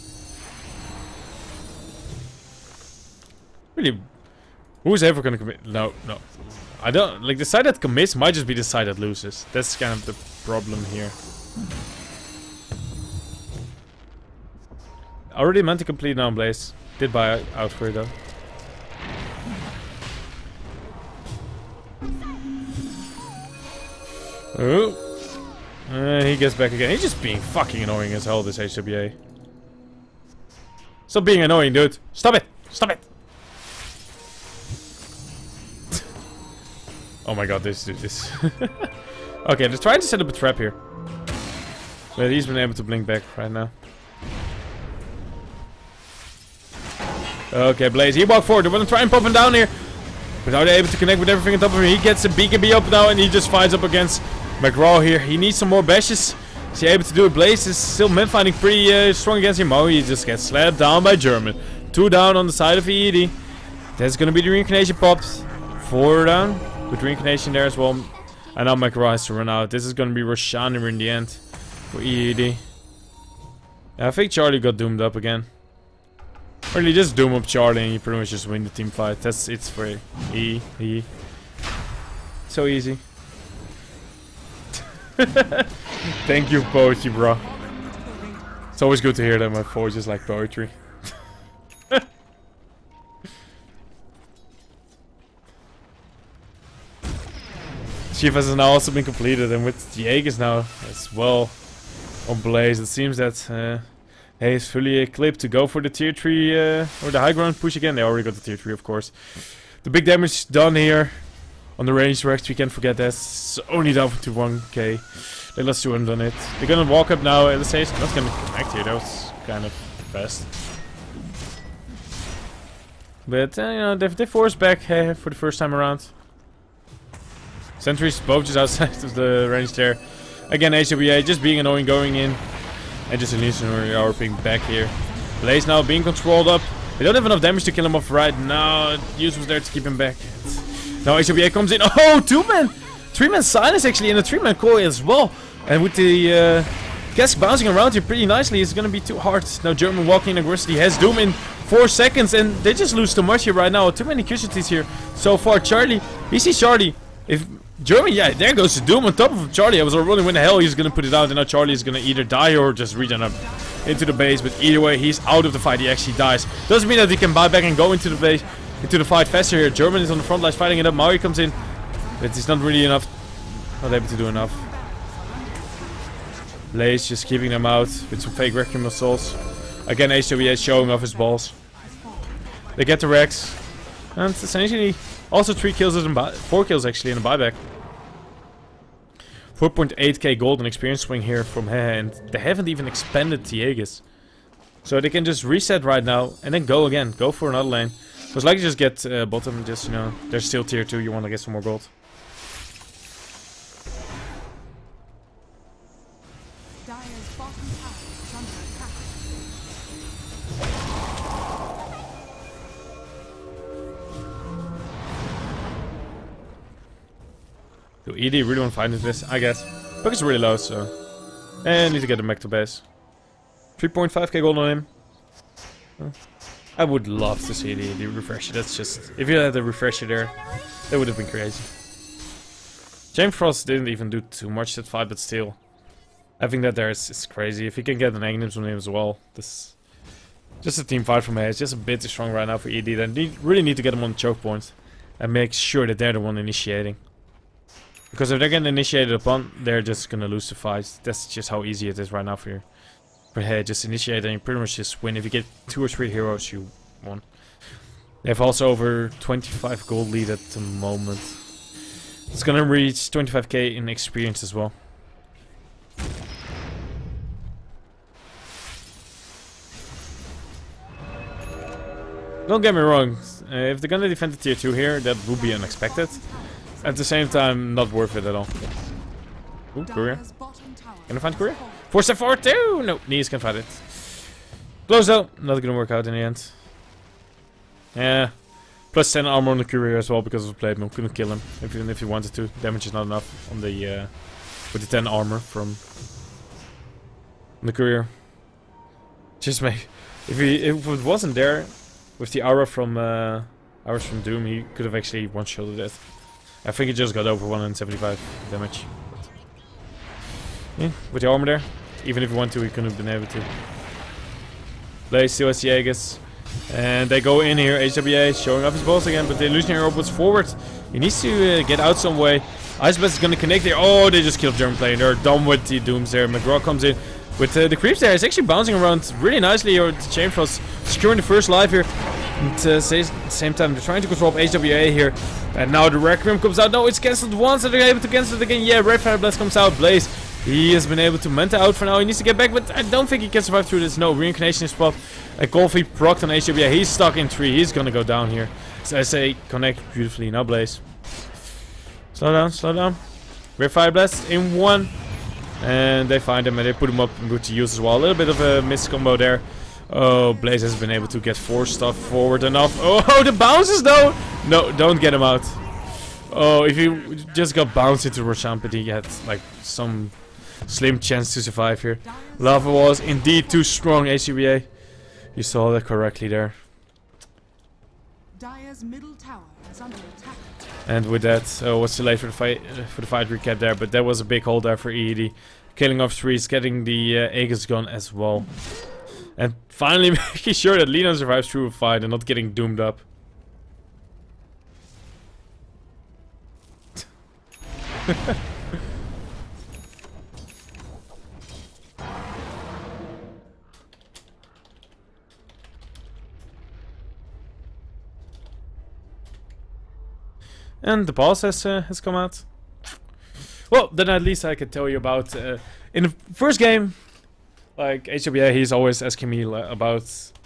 really, who's ever gonna commit? No. I don't like the side that commits might just be the side that loses. That's kind of the problem here. Already meant to complete now, Blaze. Did buy out for it though. Oh. He gets back again. He's just being fucking annoying as hell, this HWA. Stop being annoying, dude. Stop it! Stop it! Oh my god, this dude is... Okay, they're trying to set up a trap here. But he's been able to blink back right now. Okay, Blaze, he walked forward. They're gonna try and pop him down here. Without able to connect with everything on top of him, he gets a BKB up now and he just fights up against McGraw here. He needs some more bashes. Is he able to do it? Blaze is still mid-fighting pretty strong against him. Oh, he just gets slapped down by German. 2 down on the side of EED. There's gonna be the reincarnation popped. 4 down with reincarnation there as well. And now McGraw has to run out. This is gonna be Roshaner in the end for EED. Yeah, I think Charlie got doomed up again. Really, just doom up Charlie and you pretty much just win the team fight. It's for E. So easy. Thank you, poetry, bro. It's always good to hear that my foes just like poetry. Shivas has now also been completed, and with the Aegis now as well on Blaze, it seems that he is fully equipped to go for the tier 3 or the high ground push again. They already got the tier 3, of course. The big damage done here on the ranged Rex. We can't forget that. It's only down to 1k. They lost 200 on it. They're gonna walk up now. Let's say it's not gonna connect here. That was kind of fast. But you know, they forced back for the first time around. Sentries both just outside of the range there. Again, HWA just being annoying going in. And just illusionary AWPing back here. Blaze now being controlled up. They don't have enough damage to kill him off right now. Use was there to keep him back. Now HWA comes in. Oh, 2-man! 3-man silence actually, and a 3-man core as well. And with the cask bouncing around here pretty nicely, it's gonna be too hard. Now German walking in aggressively has Doom in 4 seconds, and they just lose too much here right now. Too many casualties here so far. Charlie, he sees Charlie. If German, yeah, there goes the Doom on top of Charlie. I was wondering when the hell he's gonna put it out, and now Charlie is gonna either die or just regen up into the base. But either way, he's out of the fight. He actually dies. Doesn't mean that he can buy back and go into the base, into the fight faster here. German is on the front lines fighting it up. Maui comes in, but he's not really enough. Not able to do enough. Blaze just keeping them out with some fake Requiem assaults. Again, HWA showing off his balls. They get the Rex, and essentially also 3 kills and 4 kills actually in a buyback. 4.8k gold and experience swing here from Hehe, and they haven't even expanded the Aegis. So they can just reset right now and then go again. Go for another lane. Most likely just get bottom, just, you know, they're still tier 2, you want to get some more gold. Dire's bottom tower is under attack. Do ED really want to fight into this? I guess. Puck is really low, so... And need to get him back to base. 3.5k gold on him. I would love to see the refresher. That's just... If you had the refresher there, that would have been crazy. James Frost didn't even do too much that fight, but still. Having that there is crazy. If he can get an Aghanim's on him as well. This... Just a team fight from here. It's just a bit too strong right now for ED. They really need to get him on the choke point. And make sure that they're the one initiating. Because if they're getting initiated upon, they're just gonna lose the fight. That's just how easy it is right now for you. But hey, just initiate and you pretty much just win. If you get 2 or 3 heroes, you won. They have also over 25 gold lead at the moment. It's gonna reach 25k in experience as well. Don't get me wrong, if they're gonna defend the tier 2 here, that would be unexpected. At the same time, not worth it at all. Ooh, courier. Can I find courier? 4 step forward too! No, Nias can fight it. Close though, not gonna work out in the end. Yeah. Plus 10 armor on the courier as well because of the plate mill. Couldn't kill him, even if he wanted to. Damage is not enough on the with the 10 armor from the courier. Just make if it wasn't there with the aura from Doom, he could have actually one-shotted it. I think he just got over 175 damage. Yeah, with the armor there. Even if he wanted to, he couldn't have been able to. Blaze still has the Aegis. And they go in here. HWA showing off his balls again, but the illusionary orb was forward. He needs to get out some way. Ice Blast is going to connect there. Oh, they just killed German player. They're done with the Dooms there. McGraw comes in with the creeps there. It's actually bouncing around really nicely here. The Chain Frost securing the first life here. And at the same time, they're trying to control HWA here. And now the Requiem comes out. No, it's cancelled once, and they're able to cancel it again. Yeah, Red Fire Blast comes out. Blaze, he has been able to Manta out for now. He needs to get back, but I don't think he can survive through this. No, reincarnation is spot. A Golfy procced on HWA. He's stuck in 3. He's gonna go down here. So I say, connect beautifully. Now Blaze. Slow down, slow down. Red Fire Blast in 1. And they find him and they put him up in good use as well. A little bit of a miss combo there. Oh, Blaze has been able to get 4 stuff forward enough. Oh, the bounces though! No, don't get him out. Oh, if you just got bounced into Roshan, but he had like some slim chance to survive here. Lava was indeed too strong, HWA. You saw that correctly there. Dire's middle tower is under attack. And with that, was too late for the fight recap there, but that was a big hold there for EED. Killing off 3s, getting the Aegis gun as well. And finally making sure that Lina survives through a fight and not getting doomed up. And the boss has come out. Well, then at least I could tell you about in the first game, like HWA, he's always asking me about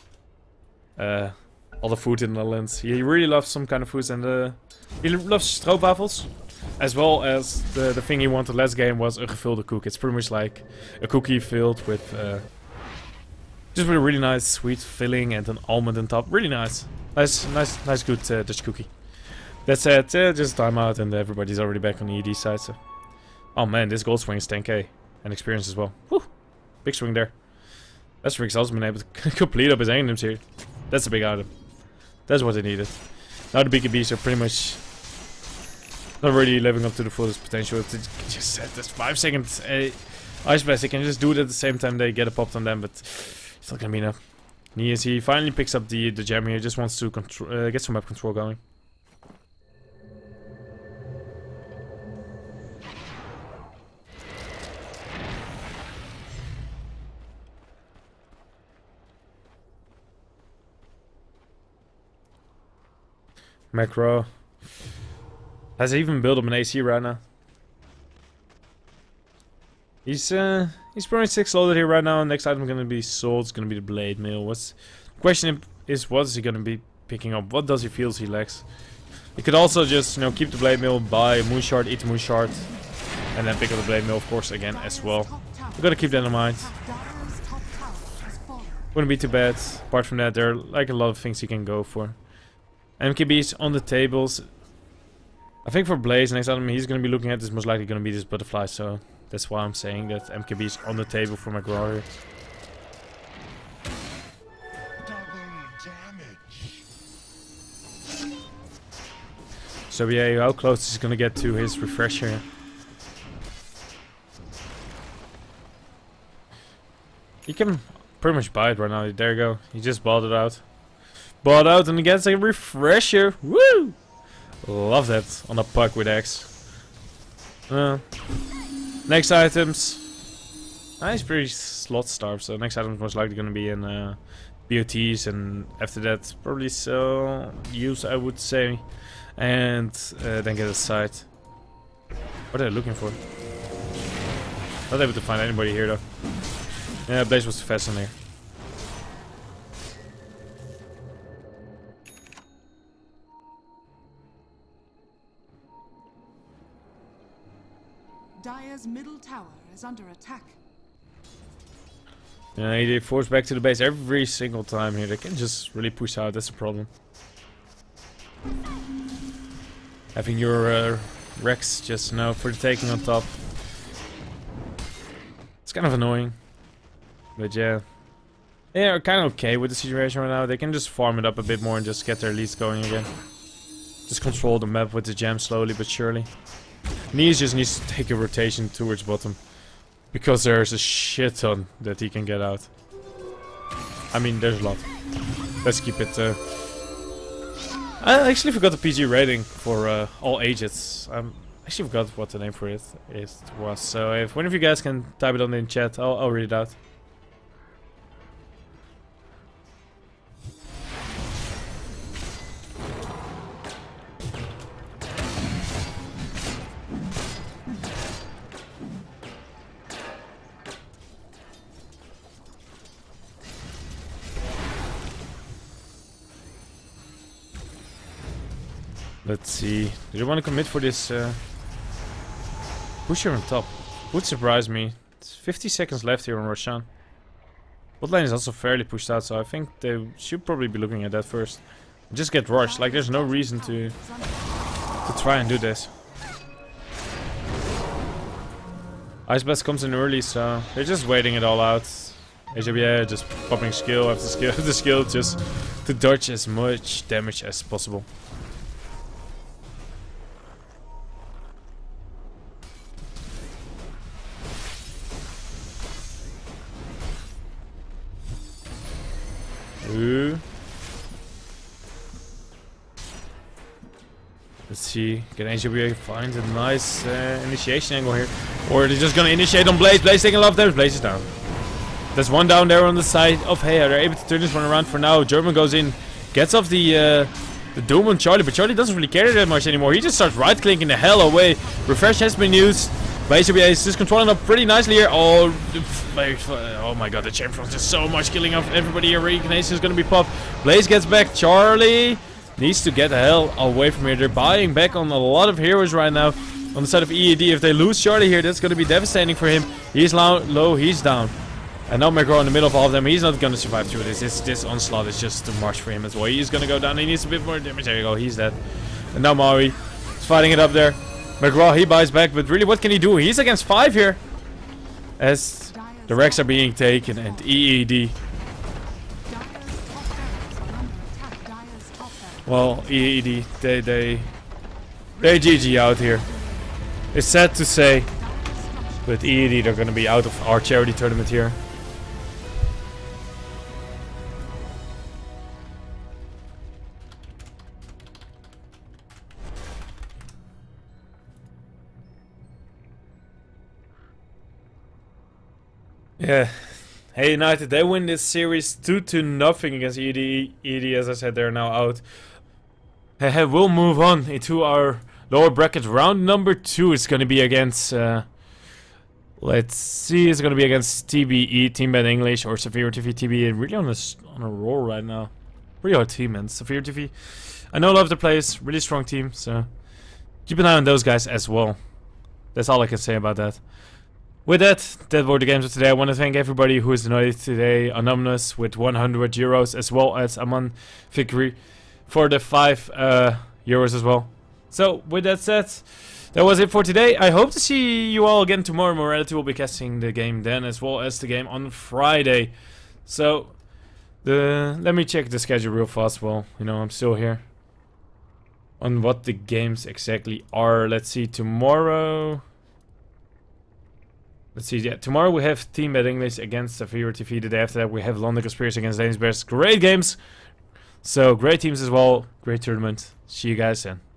all the food in the Netherlands. He really loves some kind of foods, and he loves stroopwafels. As well as the thing he wanted last game was a gevulde koek. It's pretty much like a cookie filled with just with a really nice sweet filling and an almond on top. Really nice. Nice good Dutch cookie. That said, just time out and everybody's already back on the ED side. So. Oh man, this gold swing is 10k. And experience as well. Woo! Big swing there. That's Rick's also been able to complete up his items here. That's a big item. That's what they needed. Now the BKBs are pretty much not really living up to the fullest potential. It just said this 5 seconds Ice Blast. They can just do it at the same time they get a pop on them, but it's not gonna be enough. He finally picks up the gem here. He just wants to get some map control going. Macro has even built up an AC right now. He's pretty much 6 loaded here right now. Next item gonna be sold. It's gonna be the blade mail. The question is, what is he gonna be picking up? What does he feel he lacks? He could also just, you know, keep the blade mail, buy a moon shard, eat the moon shard, and then pick up the blade mail, of course, again as well. We gotta keep that in mind. Wouldn't be too bad. Apart from that, there are like a lot of things you can go for. MKB's on the tables. I think for Blaze, next item he's going to be looking at is most likely going to be this butterfly, so that's why I'm saying that MKB's on the table for McGraw. So yeah, how close is he going to get to his refresher? He can pretty much buy it right now. There you go. He just bought it out. Bought out and he gets a refresher. Woo! Love that on a puck with X. Next items. He's pretty slot starved, so next item is most likely going to be in BOTs, and after that probably so use, I would say, and then get a site. What are they looking for? Not able to find anybody here though. Yeah, Blaze was too fast in here. Dire's middle tower is under attack. Yeah, they force back to the base every single time here. They can just really push out, that's the problem. Having your Rex just now for the taking on top. It's kind of annoying. But yeah. They are kind of okay with the situation right now. They can just farm it up a bit more and just get their leads going again. Just control the map with the gem slowly but surely. Nias just needs to take a rotation towards bottom. Because there's a shit ton that he can get out. I mean, there's a lot. Let's keep it... I actually forgot the PG rating for all ages. I actually forgot what the name for it was. So if one of you guys can type it on in chat, I'll read it out. Let's see. Do you want to commit for this pusher on top? Would surprise me. It's 50 seconds left here on Roshan. Bot lane is also fairly pushed out, so I think they should probably be looking at that first. Just get rushed. Like, there's no reason to try and do this. Ice Blast comes in early, so they're just waiting it all out. HWA just popping skill after skill after skill just to dodge as much damage as possible. Ooh. Let's see, can HWA find a nice initiation angle here? Or they're just gonna initiate on Blaze. Blaze taking a lot of damage. Blaze is down. There's one down there on the side of Heya. They're able to turn this one around for now. German goes in, gets off the the Doom on Charlie, but Charlie doesn't really care that much anymore. He just starts right-clicking the hell away. Refresh has been used. But HWA is just controlling up pretty nicely here. Oh my god, the Champion just so much killing off everybody here. Reincarnation is going to be popped. Blaze gets back. Charlie needs to get the hell away from here. They're buying back on a lot of heroes right now. On the side of EAD, if they lose Charlie here, that's going to be devastating for him. He's low, he's down. And now McGraw in the middle of all of them. He's not going to survive through this. This onslaught is just too much for him as well. He's going to go down. He needs a bit more damage. There you go. He's dead. And now Maui is fighting it up there. McGraw, he buys back. But really, what can he do? He's against 5 here. As the wrecks are being taken. And EAD. Well, EAD, they GG out here. It's sad to say. But EAD, they're going to be out of our charity tournament here. Yeah, Hey United, they win this series 2-0 against ED. ED, as I said, they're now out. We'll move on into our lower bracket. Round number 2 is going to be against, let's see, it's going to be against TBE, Team Bad English, or Severe TV. TBE really on a roll right now. Pretty hard team, man. Severe TV. I know a lot of the players, really strong team, so keep an eye on those guys as well. That's all I can say about that. With that were the games of today. I want to thank everybody who is donated today. Anonymous with 100 euros, as well as Aman Fikri for the 5 euros as well. So, with that said, that was it for today. I hope to see you all again tomorrow. Morality will be casting the game then, as well as the game on Friday. So, let me check the schedule real fast. Well, you know, I'm still here. On what the games exactly are. Let's see, tomorrow... Let's see, yeah, tomorrow we have Team Bad English against Severe TV. The day after that we have London Conspiracy against Danish Bears. Great games! So, great teams as well. Great tournament. See you guys then.